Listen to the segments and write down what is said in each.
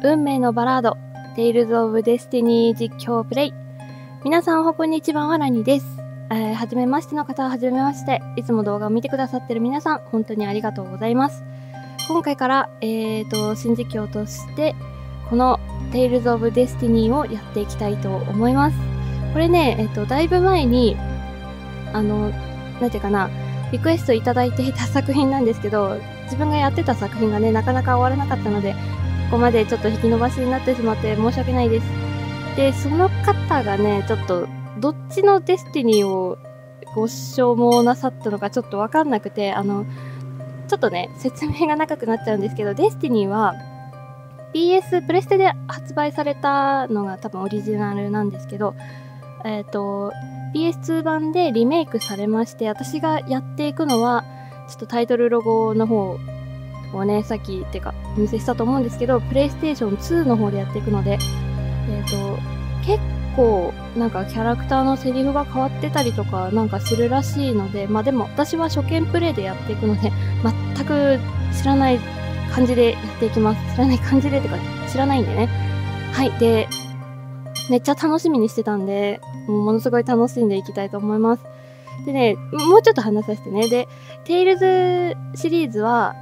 運命のバラード、テイルズ・オブ・デスティニー実況プレイ。皆さんこんにちは、わらにです。はじめましての方ははじめまして。いつも動画を見てくださってる皆さん、本当にありがとうございます。今回から、新実況として、このテイルズ・オブ・デスティニーをやっていきたいと思います。これね、だいぶ前に、なんていうかな、リクエストいただいていた作品なんですけど、自分がやってた作品がね、なかなか終わらなかったので、ここまでちょっと引き延ばしになってしまって申し訳ないです。で、その方がね、ちょっと、どっちのデスティニーをご消耗なさったのかちょっとわかんなくて、ちょっとね、説明が長くなっちゃうんですけど、デスティニーは、PS プレステで発売されたのが多分オリジナルなんですけど、PS2 版でリメイクされまして、私がやっていくのは、ちょっとタイトルロゴの方をね、さっきってかお見せしたと思うんですけど、プレイステーション2の方でやっていくので、結構なんかキャラクターのセリフが変わってたりとかなんかするらしいので、まあでも私は初見プレイでやっていくので、全く知らない感じでやっていきます。知らない感じでってか、知らないんでね。はい。で、めっちゃ楽しみにしてたんで、ものすごい楽しんでいきたいと思います。でね、もうちょっと話させてね。で、テイルズシリーズは、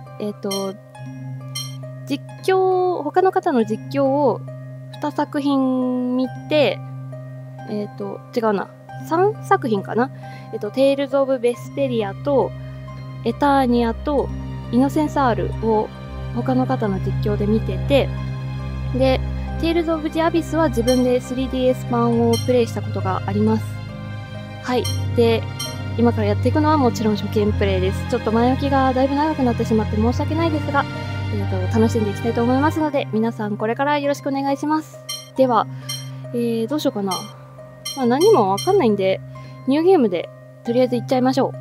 他の方の実況を2作品見て、違うな。3作品かな。テイルズ・オブ・ベスペリアと、エターニアと、イノセンス R を他の方の実況で見てて、で、テイルズ・オブ・ジ・アビスは自分で 3DS 版をプレイしたことがあります。はい。で、今からやっていくのはもちろん初見プレイです。ちょっと前置きがだいぶ長くなってしまって申し訳ないですが、楽しんでいきたいと思いますので、皆さんこれからよろしくお願いします。では、どうしようかな。何もわかんないんで、ニューゲームでとりあえず行っちゃいましょう。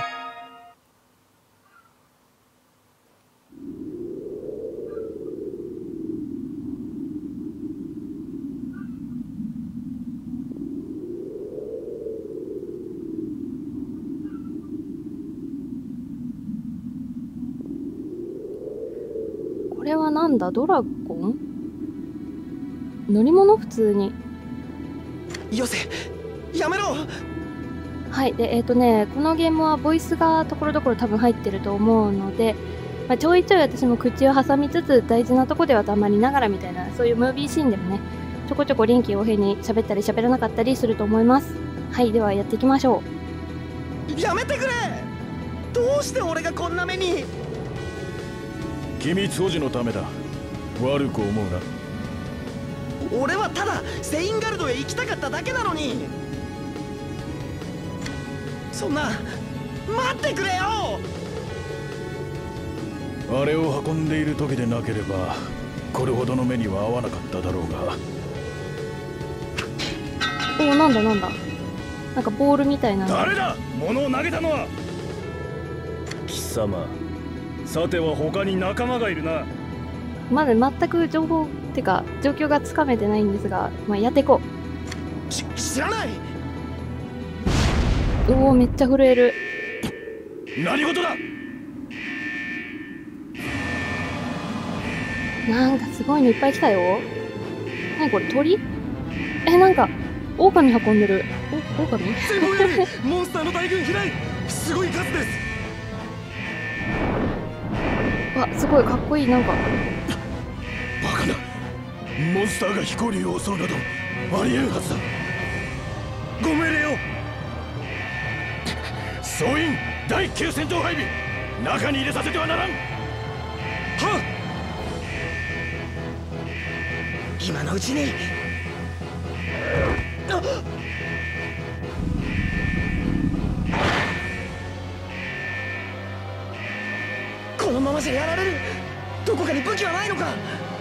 これはなんだ、ドラゴン？乗り物普通に。 よせ、やめろ。 はい。で、このゲームはボイスがところどころ多分入ってると思うので、ちょいちょい私も口を挟みつつ大事なとこでは黙りながらみたいな、そういうムービーシーンでもね、ちょこちょこ臨機応変に喋ったり喋らなかったりすると思います。はい。ではやっていきましょう。やめてくれ。どうして俺がこんな目に。 君ツオジのためだ。悪く思うな。 俺はただセインガルドへ行きたかっただけなのに。そんな、待ってくれよ。 あれを運んでいる時でなければこれほどの目には合わなかっただろうが。 おお、なんだなんだ、なんかボールみたいな。 誰だ、物を投げたのは。貴様、さては他に仲間がいるな。 まだ全く情報ってか状況がつかめてないんですが、やっていこう。知らない。 おお、めっちゃ震える。 何事だ。 なんかすごいのいっぱい来たよ。何これ、鳥？なんか狼運んでる。狼？ モンスターの大群飛来。すごい数です。 わ、すごいかっこいい。なんかバカな。モンスターが飛行竜を襲うなどありえんはずだ。ご命令を。総員第9戦闘配備、中に入れさせてはならん。はっ。 今のうちに。このままじゃやられる。どこかに武器はないのか。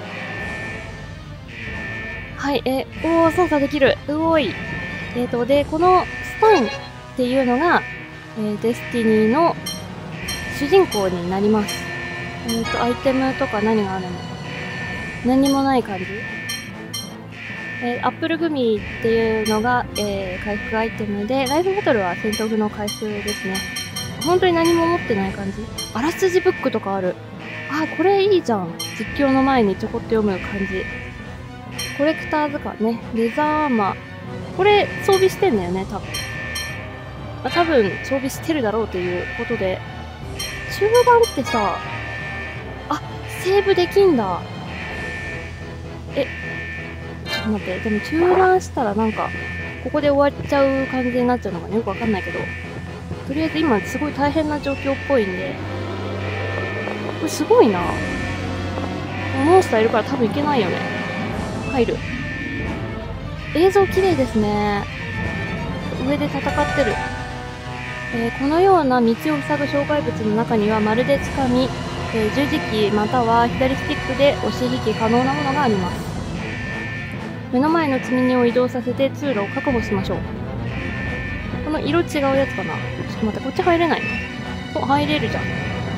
はい、おお、操作できる。うおい。で、このスタンっていうのが、デスティニーの主人公になります。アイテムとか何があるの？何にもない感じ。アップルグミっていうのが、回復アイテムで、ライフバトルは戦闘不能回復ですね。本当に何も持ってない感じ。あらすじブックとかある。 あ、これいいじゃん。実況の前にちょこっと読む感じ。コレクター図鑑ね。レザーアーマー。これ装備してんだよね、多分。多分装備してるだろうということで。中断ってさ、あ、セーブできんだ。ちょっと待って。でも中断したらなんか、ここで終わっちゃう感じになっちゃうのかね。よくわかんないけど。とりあえず今すごい大変な状況っぽいんで。これすごいな。モンスターいるから多分いけないよね。入る。映像綺麗ですね。上で戦ってる。このような道を塞ぐ障害物の中にはまるでつかみ、十字キーまたは左スティックで押し引き可能なものがあります。目の前の積み荷を移動させて通路を確保しましょう。この色違うやつかな。ちょっと待って、こっち入れないの？お、入れるじゃん。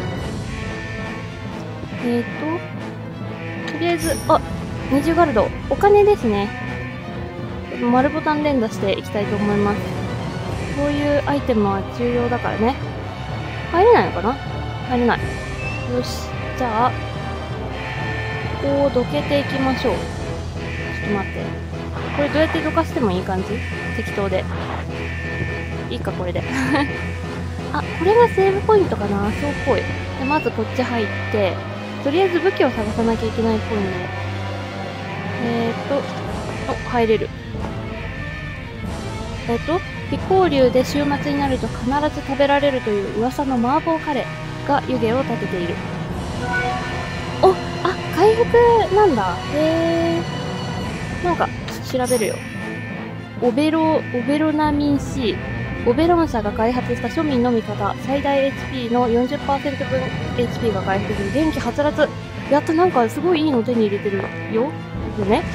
とりあえず、あ、二重ガルド。お金ですね。丸ボタン連打していきたいと思います。こういうアイテムは重要だからね。入れないのかな？入れない。よし。じゃあ、ここをどけていきましょう。ちょっと待って。これどうやってどかしてもいい感じ？適当で。いいか、これで。あ、これがセーブポイントかな？そうっぽい。で、まずこっち入って、とりあえず武器を探さなきゃいけないっぽいんで。お、入れる。飛行竜で週末になると必ず食べられるという噂の麻婆カレーが湯気を立てている。お、あ、回復なんだ。へー。なんか、調べるよ。オベロナミン C。オベロン社が開発した庶民の味方。最大 HP の 40% 分 HP が回復する。元気はつらつ。やっとなんかすごいいいの手に入れてるよ。よね。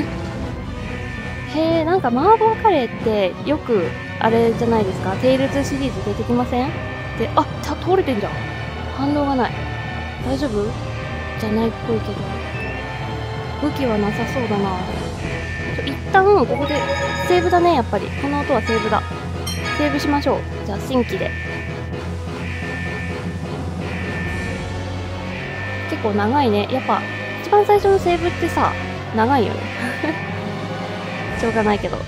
へー、なんか麻婆カレーってよく、あれじゃないですか。テイルズシリーズ出てきません？で、あ、通れてんじゃん。反応がない。大丈夫？じゃないっぽいけど。武器はなさそうだな。一旦、ここで、セーブだね、やっぱり。この音はセーブだ。セーブしましょう。じゃあ、新規で。結構長いね。やっぱ、一番最初のセーブってさ、長いよね。しょうがないけど。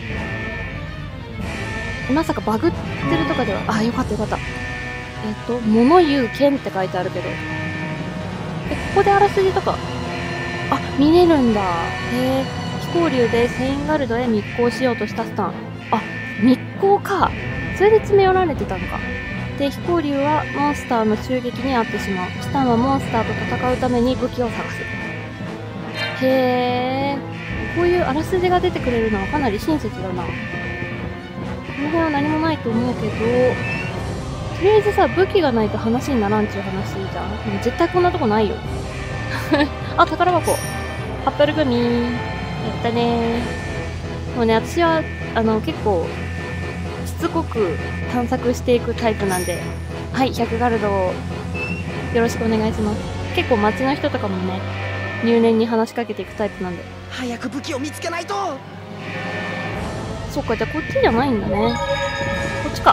まさかバグってるとかでは、あ、よかったよかった。物言う剣って書いてあるけど。ここであらすじとか、あ、見れるんだ。へえ。飛行竜でセインガルドへ密航しようとしたスタン。あ、密航か。それで詰め寄られてたのか。で、飛行竜はモンスターの襲撃に遭ってしまう。スタンはモンスターと戦うために武器を探す。へえ。こういうあらすじが出てくれるのはかなり親切だな。この辺は何もないと思うけど、とりあえずさ、武器がないと話にならんちゅう話じゃん。でも絶対こんなとこないよ。あ、宝箱。アップルグミー。やったねー。もうね、私は、結構、しつこく探索していくタイプなんで、はい、100ガルドをよろしくお願いします。結構街の人とかもね、入念に話しかけていくタイプなんで。 早く武器を見つけないと。 そっか、じゃあこっちじゃないんだね。こっちか。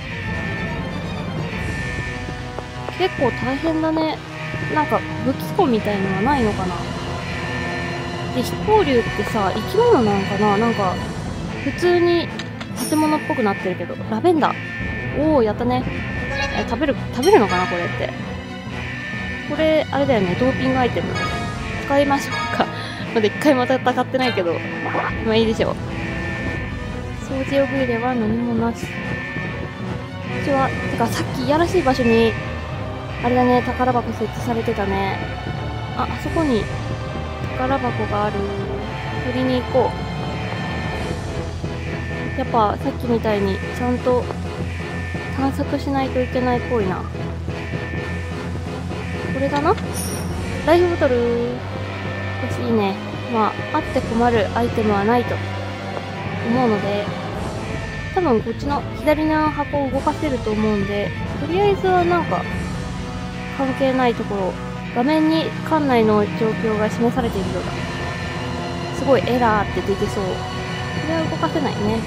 結構大変だね。なんか武器庫みたいのはないのかな。で、飛行竜ってさ、生き物なんかな。なんか、普通に建物っぽくなってるけど。ラベンダー。おー、やったね。食べるのかなこれって。これ、あれだよね。ドーピングアイテム。使いましょうか。まだ一回また戦ってないけど。まあいいでしょう。掃除用具では何もなし。こっちは、てかさっきいやらしい場所に、あれだね、宝箱設置されてたね。あそこに宝箱がある。取りに行こう。やっぱさっきみたいにちゃんと探索しないといけないっぽいな。これだな。ライフボトル。よし、いいね。まあ、あって困るアイテムはないと思うので、多分こっちの左の箱を動かせると思うんで、とりあえずはなんか関係ないところ、画面に館内の状況が示されているようだ。すごいエラーって出てそう。これは動かせないね。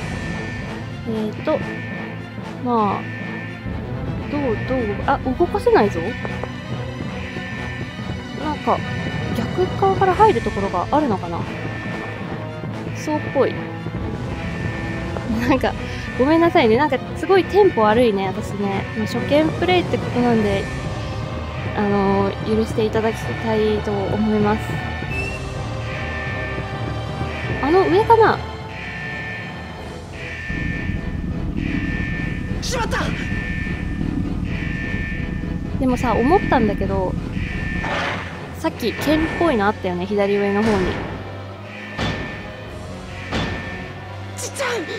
まあ、動かせないぞ。 か逆側から入るところがあるのかな。そうっぽい。なんかごめんなさいね、なんかすごいテンポ悪いね私ね。初見プレイってことなんで許していただきたいと思います。上かな。 しまった。 でもさ、思ったんだけど、さっき剣っぽいのあったよね、左上の方に。 ちっちゃいリ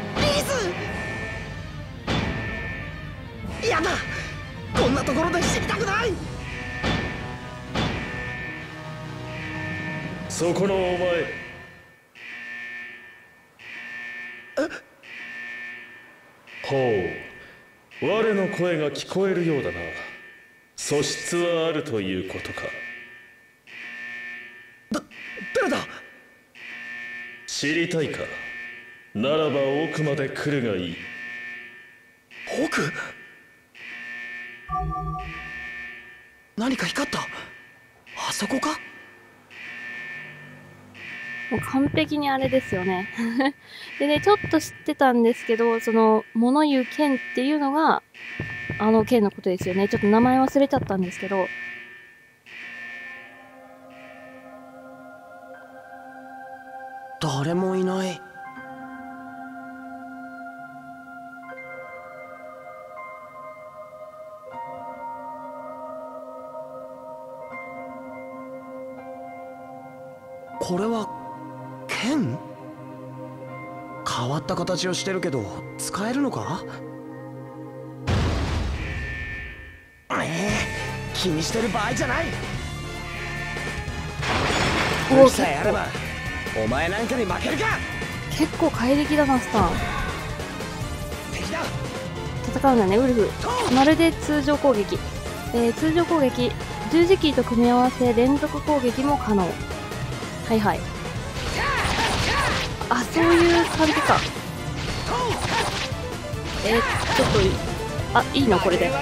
ーズ。やだ、こんなところで死にたくない。 そこのお前、ほう、我の声が聞こえるようだな。素質はあるということか。 誰だ。 知りたいか。ならば奥まで来るがいい。 奥。何か光った。あそこか。 もう完璧にあれですよね。でね、ちょっと知ってたんですけど、その物言う剣っていうのが剣のことですよね。ちょっと名前忘れちゃったんですけど。 誰もいない。これは剣？変わった形をしてるけど使えるのか？気にしてる場合じゃない。武器さえあればお前なんかに負けるか。 結構怪力だなスタン。 敵だ。 戦うんだねウルフ。まるで通常攻撃、通常攻撃十字キーと組み合わせ連続攻撃も可能。はいはい。あ、そういう感じか。ちょっといいのこれで。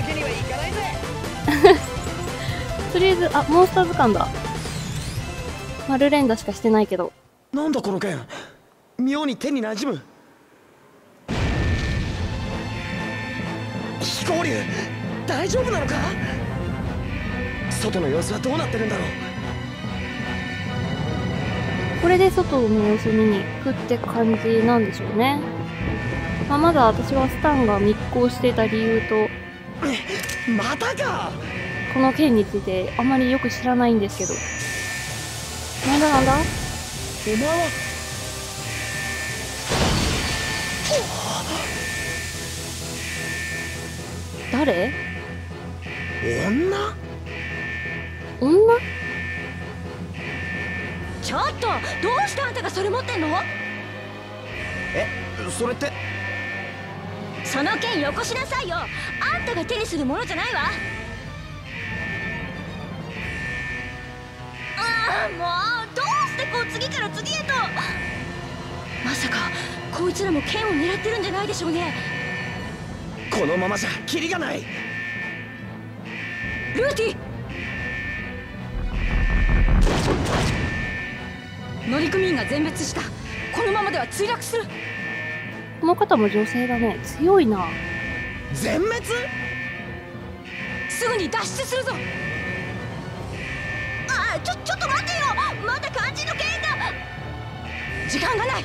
とりあえずモンスター図鑑だ。丸連打しかしてないけど。 なんだこの剣、妙に手に馴染む。飛行竜、大丈夫なのか。外の様子はどうなってるんだろう。 これで外の様子見に行くって感じなんでしょうね。まだ私はスタンが密航していた理由とまたか。 この件についてあまりよく知らないんですけど。なんだなんだ。 お前は。 誰？ 女？ ちょっと、どうしてあんたがそれ持ってんの？ それって。 その剣よこしなさいよ。あんたが手にするものじゃないわ。もうどうしてこう次から次へと。まさかこいつらも剣を狙ってるんじゃないでしょうね。 このままじゃキリがない。 ルーティ、乗組員が全滅した。このままでは墜落する。 この方も女性だね。強いな。 全滅？ すぐに脱出するぞ。ちょっと待ってよ。まだ肝心の剣が。時間がない。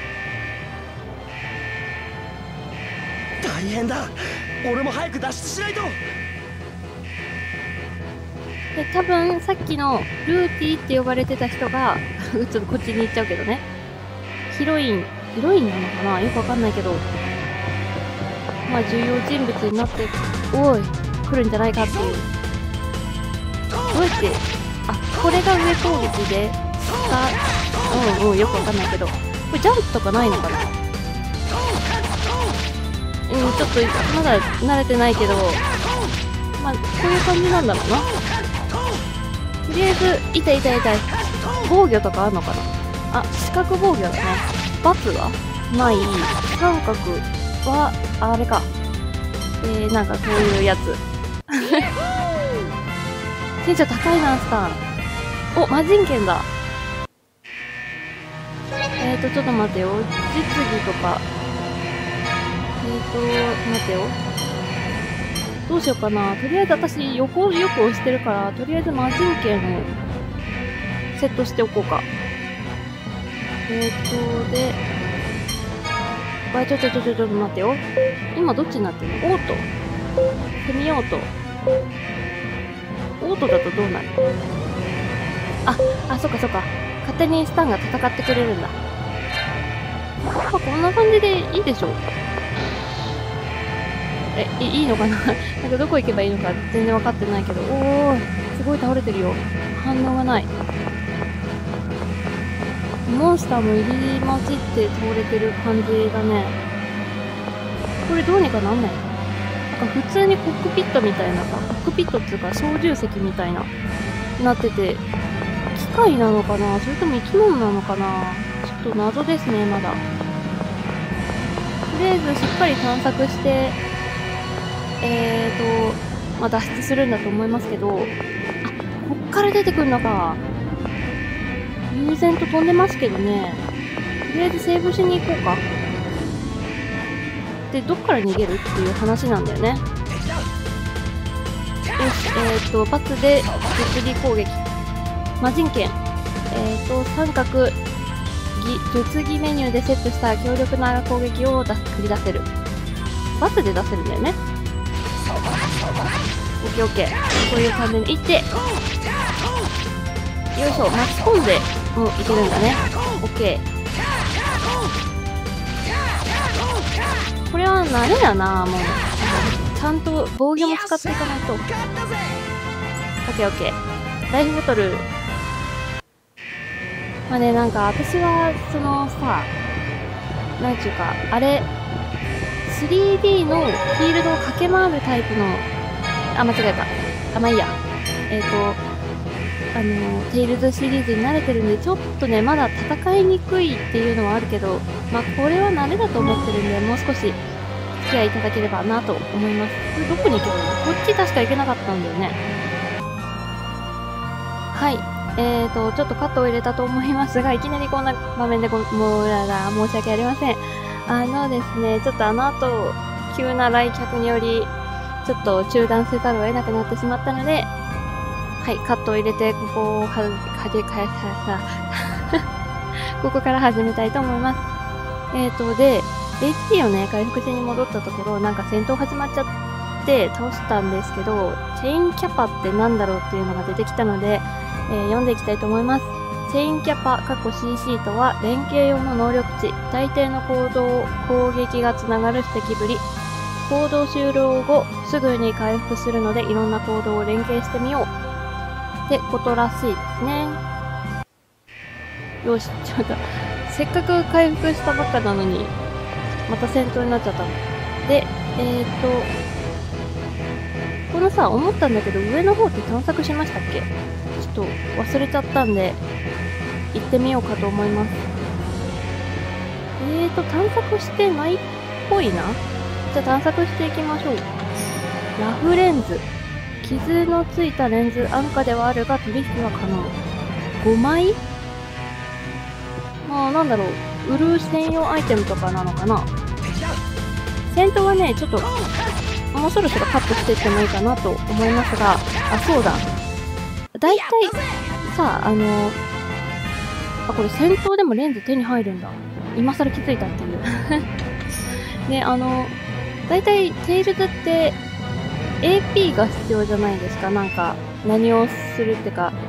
大変だ。俺も早く脱出しないと。 で多分さっきのルーティーって呼ばれてた人がちょっとこっちに行っちゃうけどね。ヒロインなのかな、よくわかんないけど、まあ重要人物になって来るんじゃないかっていう。どうやって、これが上攻撃で下、よくわかんないけど、これジャンプとかないのかな。ちょっとまだ慣れてないけど、まあこういう感じなんだろうな。とりあえず痛い防御とかあるのかな。四角防御だね。×はない。三角はあれか。なんかそういうやつ。テンション高いなスタン。 お、魔人剣だ。ちょっと待てよ。実技とか。待てよ。どうしようかな。とりあえず私、横をよく押してるから、とりあえず魔人剣をセットしておこうか。で、ちょっと待ってよ。今どっちになってるの？オート。セミオート。オートだとどうなる？そっか。勝手にスタンが戦ってくれるんだ。こんな感じでいいでしょ？いいのかななんかどこ行けばいいのか全然分かってないけど。おー、すごい倒れてるよ。反応がない。モンスターも入り混じって倒れてる感じだね。これどうにかなんないの？なんか普通にコックピットみたいなさ、コックピットっていうか操縦席みたいな、なってて、機械なのかな？それとも生き物なのかな？ちょっと謎ですね、まだ。とりあえずしっかり探索して、脱出するんだと思いますけど、こっから出てくるのか。悠然と飛んでますけどね。とりあえずセーブしに行こうか。で、どっから逃げるっていう話なんだよね。よし、バツで物理攻撃。魔人剣。三角、術技メニューでセットした強力な攻撃を繰り出せる。バツで出せるんだよね。オッケーオッケー。こういう感じでいって。よいしょ、巻き込んで、いけるんだね。オッケー。これは慣れだな、もう。ちゃんと防御も使っていかないと。オッケーオッケー。ライフボトル。まあね、なんか私は、そのさ、なんちゅうか、あれ、3D のフィールドを駆け回るタイプの、間違えた。まあいいや。テイルズシリーズに慣れてるんで、ちょっとね、まだ戦いにくいっていうのはあるけど、まあこれは慣れだと思ってるんで、もう少し付き合いいただければなと思います。これどこに行けばいいの？こっち確か行けなかったんだよね。はい。ちょっとカットを入れたと思いますが、いきなりこんな場面で申し訳ありません。ですね、ちょっとあの後、急な来客により、ちょっと中断せざるを得なくなってしまったので、はい、カットを入れて、ここをここから始めたいと思います。で、HP をね、回復しに戻ったところ、なんか戦闘始まっちゃって倒したんですけど、チェインキャパってなんだろうっていうのが出てきたので、読んでいきたいと思います。チェインキャパ、(CC) とは、連携用の能力値、大抵の攻撃がつながるステキぶり。行動終了後、すぐに回復するので、いろんな行動を連携してみよう。ってことらしいですね。よし、ちょっと、せっかく回復したばっかなのに、また戦闘になっちゃったの。で、このさ、思ったんだけど、上の方って探索しましたっけ？ちょっと忘れちゃったんで、行ってみようかと思います。探索してないっぽいな。じゃあ探索していきましょう。ラフレンズ。傷のついたレンズ、安価ではあるが取引は可能。5枚？まあ、なんだろう。売る専用アイテムとかなのかな。戦闘はね、ちょっと、もうそろそろカットしていってもいいかなと思いますが、そうだ。だいたい、さ、これ戦闘でもレンズ手に入るんだ。今更気づいたっていう。ね、だいたいテイルズって、AP が必要じゃないですか。なんか、何をするってか、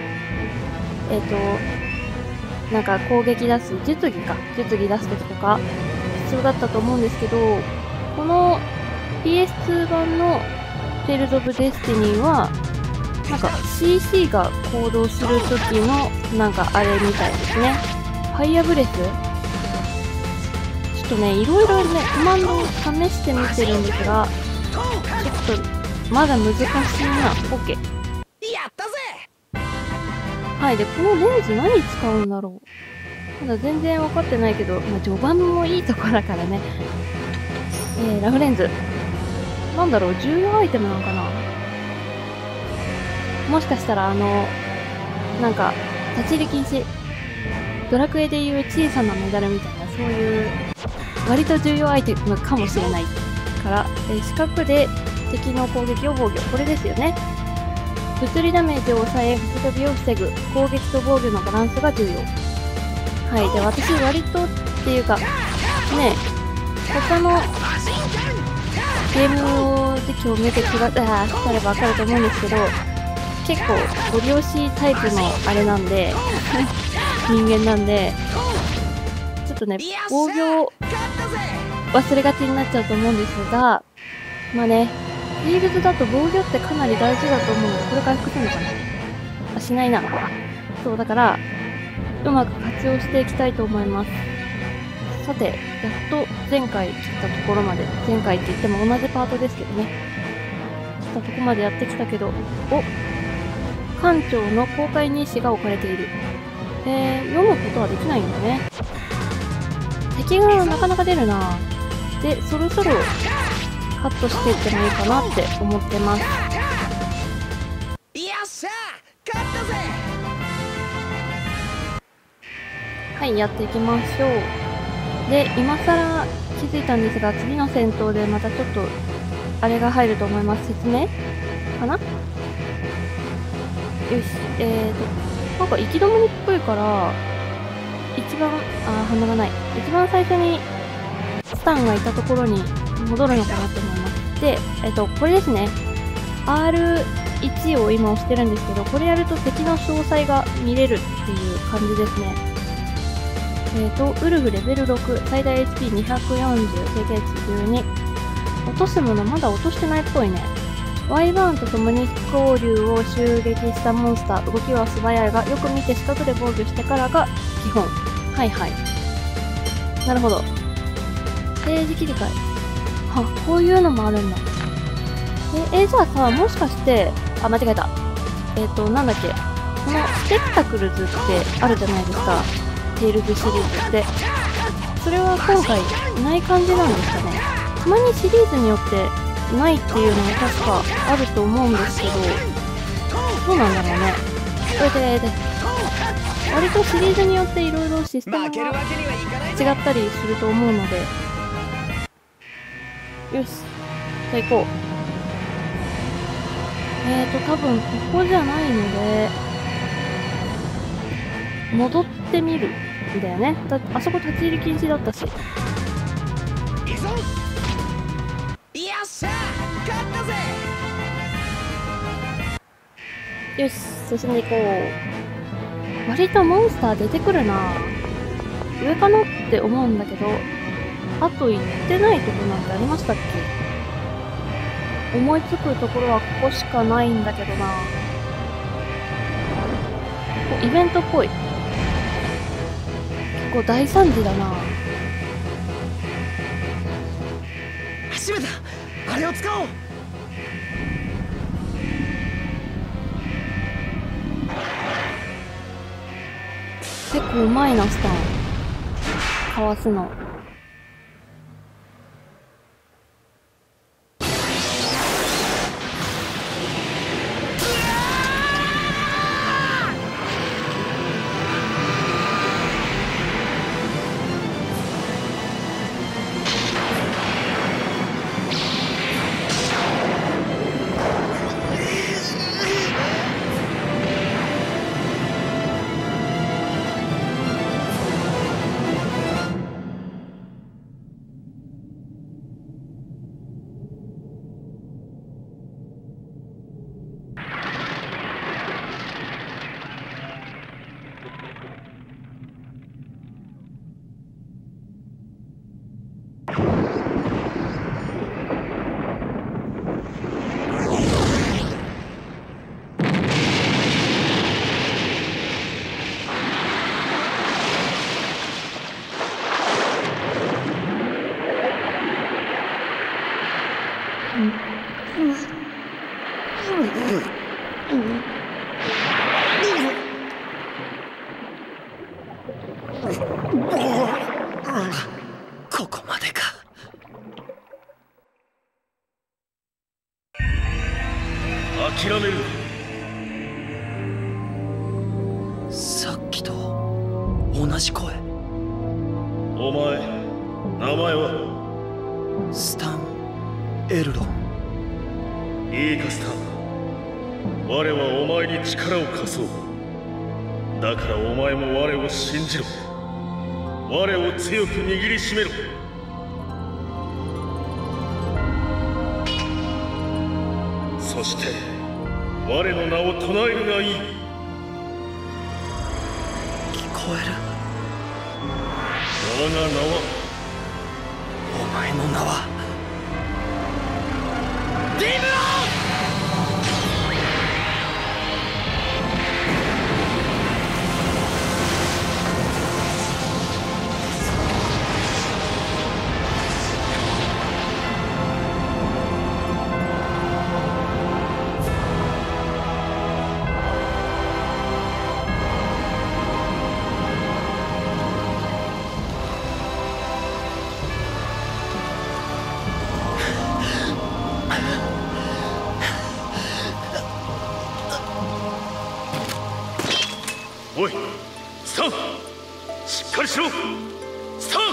なんか攻撃出す、術技出すときとか、必要だったと思うんですけど、この PS2 版の Tales of Destiny は、なんか CC が行動するときの、なんかあれみたいですね。ファイアブレス？ちょっとね、いろいろね、コマンドを試してみてるんですが、ちょっと、まだ難しいな。OK。 やったぜ！ はい。で、このレンズ何使うんだろう。まだ全然分かってないけど、まあ、序盤もいいとこだからね。ラフレンズ。なんだろう、重要アイテムなのかな。もしかしたらなんか立ち入り禁止、ドラクエでいう小さなメダルみたいな、そういう割と重要アイテムかもしれないから、四角で敵の攻撃を防御、これですよね。物理ダメージを抑え、吹き飛びを防ぐ、攻撃と防御のバランスが重要。はい、で私割とっていうかね、他のゲーム実況を見てくだされば分かると思うんですけど、結構ご利用しタイプのあれなんで人間なんで、ちょっとね防御を忘れがちになっちゃうと思うんですが、まあね、フィールドだと防御ってかなり大事だと思うので、これ回復するのかなあ、しないな。そうだからうまく活用していきたいと思います。さて、やっと前回来たところまで、前回って言っても同じパートですけどね、来たとこまでやってきたけど、お、艦長の公開日誌が置かれている。読むことはできないんだね。敵がなかなか出るな。で、そろそろカットしていってもいいかなって思ってます。 よっしゃ勝ったぜ。 はい、やっていきましょう。で、今更気づいたんですが、次の戦闘でまたちょっとあれが入ると思います。説明かな。よし、なんか行き止まりっぽいから、一番、鼻がない。一番最初にスタンがいたところに戻るのかなと思います。で、これですね。R1 を今押してるんですけど、これやると敵の詳細が見れるっていう感じですね。ウルフレベル6、最大 HP240、経験値12。落とすものまだ落としてないっぽいね。ワイバーンと共に飛行竜を襲撃したモンスター、動きは素早いが、よく見て四角で防御してからが基本。はいはい。なるほど。定時切り替え。は、こういうのもあるんだ。じゃあさ、もしかして、間違えた。なんだっけ。このスペクタクルズってあるじゃないですか。テイルズシリーズって。それは今回ない感じなんですかね。たまにシリーズによってないっていうのも確かあると思うんですけど、どうなんだろうね。割とシリーズによっていろいろシステムが違ったりすると思うので。よし。じゃあ行こう。多分ここじゃないので、戻ってみるんだよね。あそこ立ち入り禁止だったし。 よっしゃ勝ったぜ。 よし、進んでいこう。割とモンスター出てくるな。上かなって思うんだけど、あと行ってないとこなんてありましたっけ？思いつくところはここしかないんだけどな。イベントっぽい。結構大惨事だな。 閉めた。あれを使おう。 結構うまいな、スタン。かわすの。 同じ声。 お前、名前は？ スタン・エルロン。 いいかスタン、我はお前に力を貸そう。だからお前も我を信じろ。我を強く握りしめろ。そして我の名を唱えるがいい。 聞こえる。 我が名は？ お前の名はディムロン。 おい、スタン、しっかりしろ。スタン。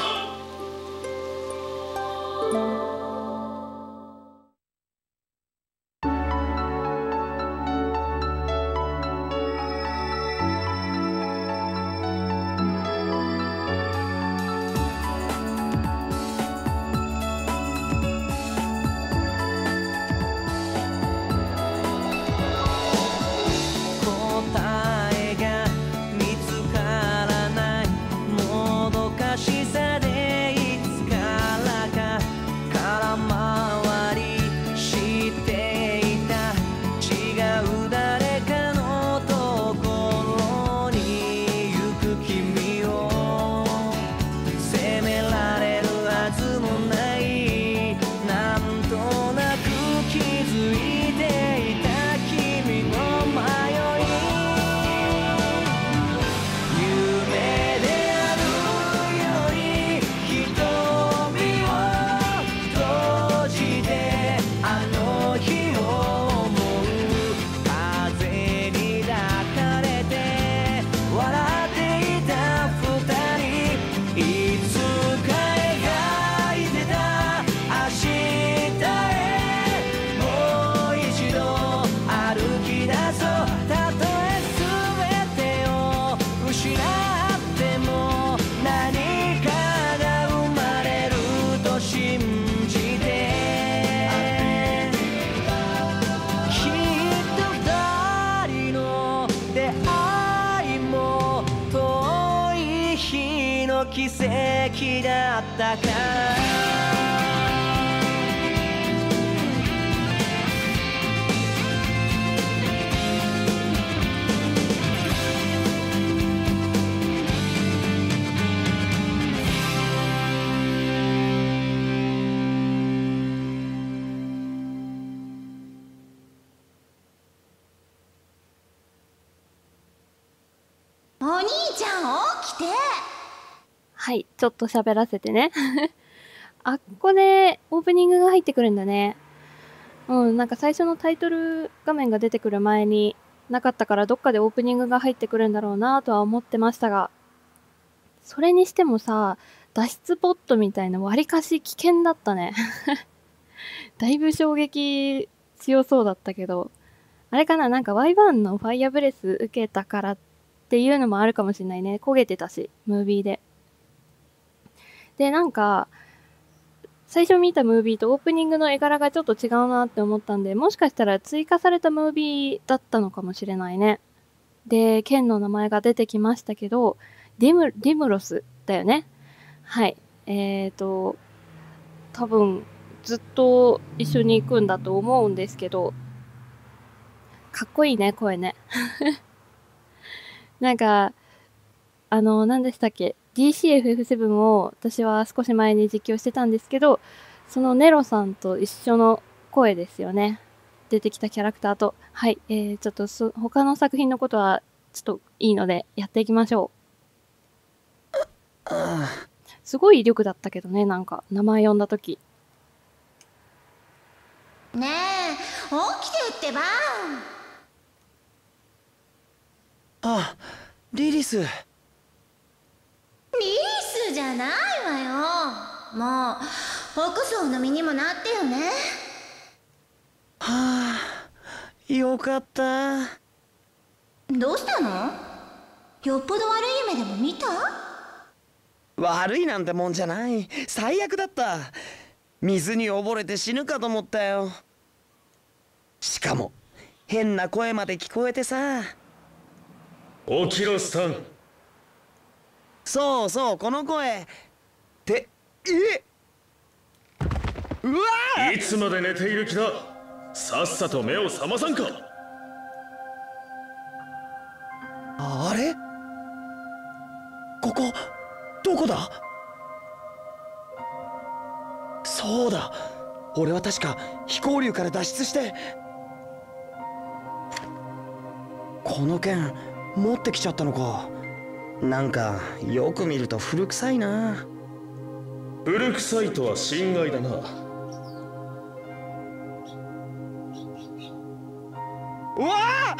奇跡だったか。 お兄ちゃん起きて。 はい、ちょっと喋らせてね。あっこでオープニングが入ってくるんだね。なんか最初のタイトル画面が出てくる前になかったからどっかでオープニングが入ってくるんだろうなとは思ってましたが、それにしてもさ、脱出ポットみたいな割かし危険だったね。だいぶ衝撃強そうだったけど、あれかな、なんか Y1 のファイアブレス受けたからっていうのもあるかもしれないね。焦げてたし、ムービーで。で、なんか、最初見たムービーとオープニングの絵柄がちょっと違うなって思ったんで、もしかしたら追加されたムービーだったのかもしれないね。で、剣の名前が出てきましたけど、ディムロスだよね。はい。多分、ずっと一緒に行くんだと思うんですけど、かっこいいね、声ね。なんか、何でしたっけ？ DCFF7 を私は少し前に実況してたんですけど、そのネロさんと一緒の声ですよね。出てきたキャラクターと。はい。ちょっと他の作品のことはちょっといいのでやっていきましょう。すごい威力だったけどね、なんか名前呼んだとき。 ねえ、起きてってば。 あ、リリス。 もう起こすお飲みにもなってよね。 はあ、よかった。 どうしたの？よっぽど悪い夢でも見た？ 悪いなんてもんじゃない。最悪だった。水に溺れて死ぬかと思ったよ。しかも変な声まで聞こえてさ。 起きろスタン。 そうそう、この声ってうわいつまで寝ている気だ。さっさと目を覚まさんか。 あれ、ここどこだ。そうだ、俺は確か飛行竜から脱出して。この剣持ってきちゃったのか。なんかよく見ると古臭いな。 古臭いとは心外だな。 うわあ、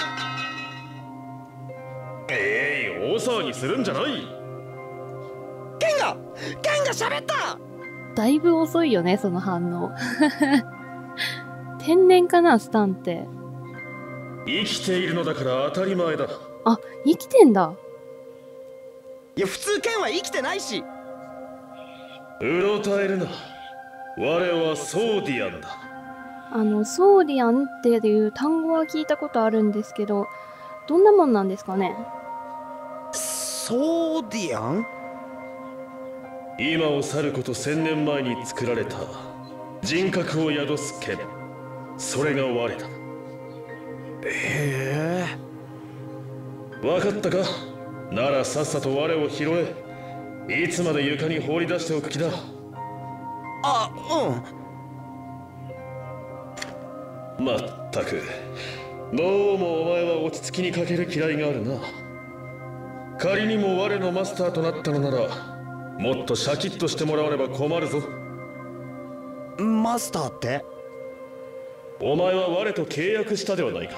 大騒ぎするんじゃない。 剣が喋った。 だいぶ遅いよね、その反応。天然かな、スタンって。 生きているのだから当たり前だ。 あ、生きてんだ。 いや、普通剣は生きてないし。 うろたえるな。我はソーディアンだ。 ソーディアンっていう単語は聞いたことあるんですけど、どんなもんなんですかね。 ソーディアン？ 今を去ること1000年前に作られた人格を宿す剣、それが我だ。 へえ。分かったか。ならさっさと我を拾え。いつまで床に放り出しておく気だ。 あ、 まったく、どうもお前は落ち着きに欠ける嫌いがあるな。仮にも我のマスターとなったのなら、もっとシャキッとしてもらわねば困るぞ。 マスターって？ お前は我と契約したではないか。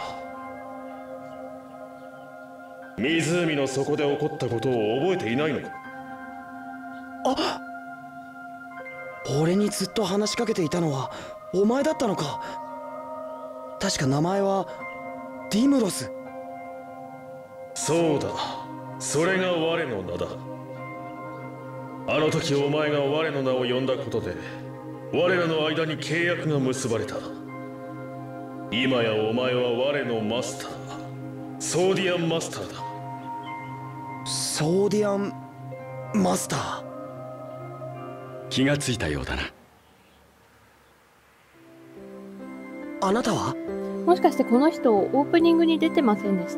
湖の底で起こったことを覚えていないのか。 あ、俺にずっと話しかけていたのはお前だったのか。確か名前はディムロス。 そうだ、それが我の名だ。あの時お前が我の名を呼んだことで我らの間に契約が結ばれた。今やお前は我のマスター、ソーディアンマスターだ。 ソーディアンマスター。 気がついたようだな。 あなたは？ もしかしてこの人オープニングに出てませんでした？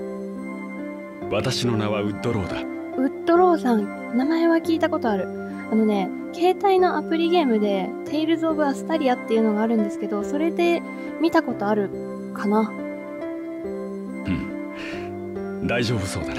私の名はウッドローだ。 ウッドローさん、名前は聞いたことある。携帯のアプリゲームでテイルズ・オブ・アスタリアっていうのがあるんですけど、それで見たことあるかな。 大丈夫そうだな。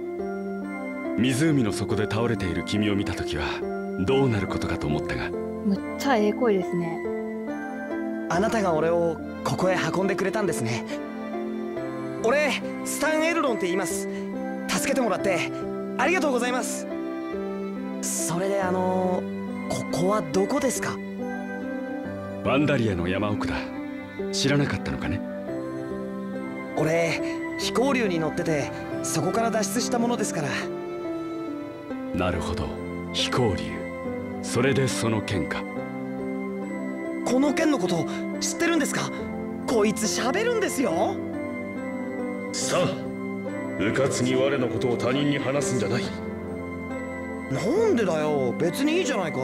湖の底で倒れている君を見たときはどうなることかと思ったが。 むっちゃええ声ですね。 あなたが俺をここへ運んでくれたんですね。俺スタン・エルロンって言います。助けてもらってありがとうございます。それでここはどこですか？ ワンダリアの山奥だ。知らなかったのかね。 俺飛行竜に乗っててそこから脱出したものですから。 なるほど、飛行竜。それでその剣か。 この剣のこと知ってるんですか？こいつ喋るんですよ。 さあ、うかつに我のことを他人に話すんじゃない。 なんでだよ、別にいいじゃないか。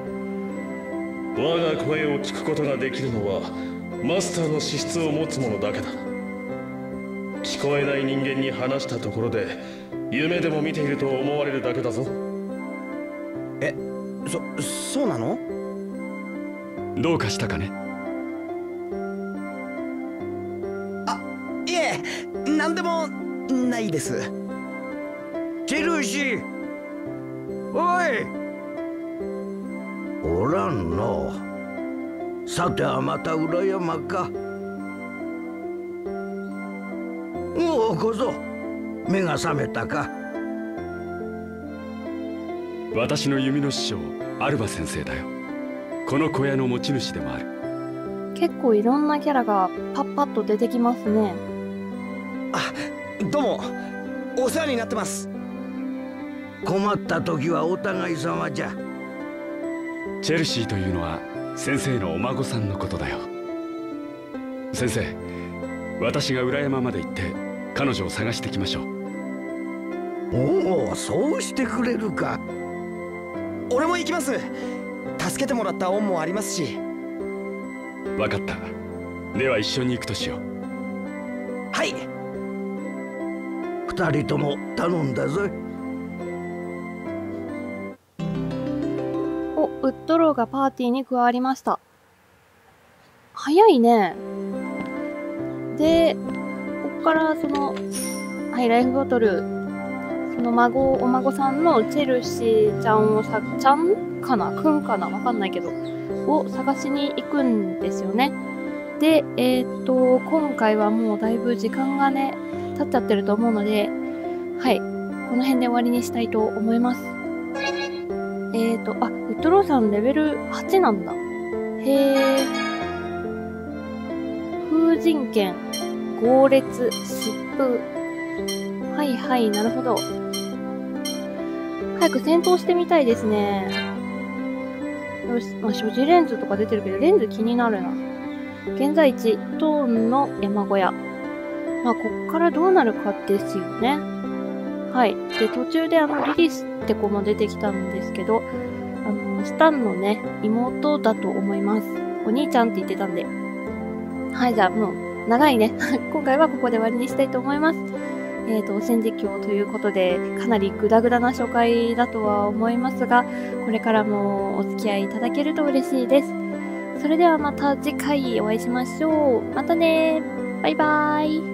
我が声を聞くことができるのはマスターの資質を持つ者だけだ。聞こえない人間に話したところで夢でも見ていると思われるだけだぞ。 そうなの？ どうかしたかね。 いえ、なんでもないです。 チェルシー、おい、おらんの。さてはまた裏山か。おお、こそ目が覚めたか。 私の弓の師匠アルバ先生だよ。この小屋の持ち主でもある。 結構いろんなキャラがパッパッと出てきますね。 あ、どうもお世話になってます。 困った時はお互い様じゃ。 チェルシーというのは先生のお孫さんのことだよ。先生、私が裏山まで行って彼女を探してきましょう。 おお、そうしてくれるか。 俺も行きます。助けてもらった恩もありますし。 分かった。では一緒に行くとしよう。 はい。 二人とも頼んだぞ。 お、ウッドローがパーティーに加わりました。早いね。で、ここからその、はい、ライフボトル、そのお孫さんのチェルシーちゃんをちゃんかなくんかなわかんないけど、を探しに行くんですよね。で、今回はもうだいぶ時間がね、経っちゃってると思うので、はい、この辺で終わりにしたいと思います。ウッドローさんレベル8なんだ。へー。風神剣、豪烈、疾風。はいはい、なるほど。早く戦闘してみたいですね。よし、まあ、所持レンズとか出てるけど、レンズ気になるな。現在地、トーンの山小屋。まあ、こっからどうなるかですよね。はい。で、途中でリリスって子も出てきたんですけど、スタンのね、妹だと思います。お兄ちゃんって言ってたんで。はい、じゃあもう、長いね。今回はここで終わりにしたいと思います。戦時況ということで、かなりグダグダな初回だとは思いますが、これからもお付き合いいただけると嬉しいです。それではまた次回お会いしましょう。またね。バイバーイ。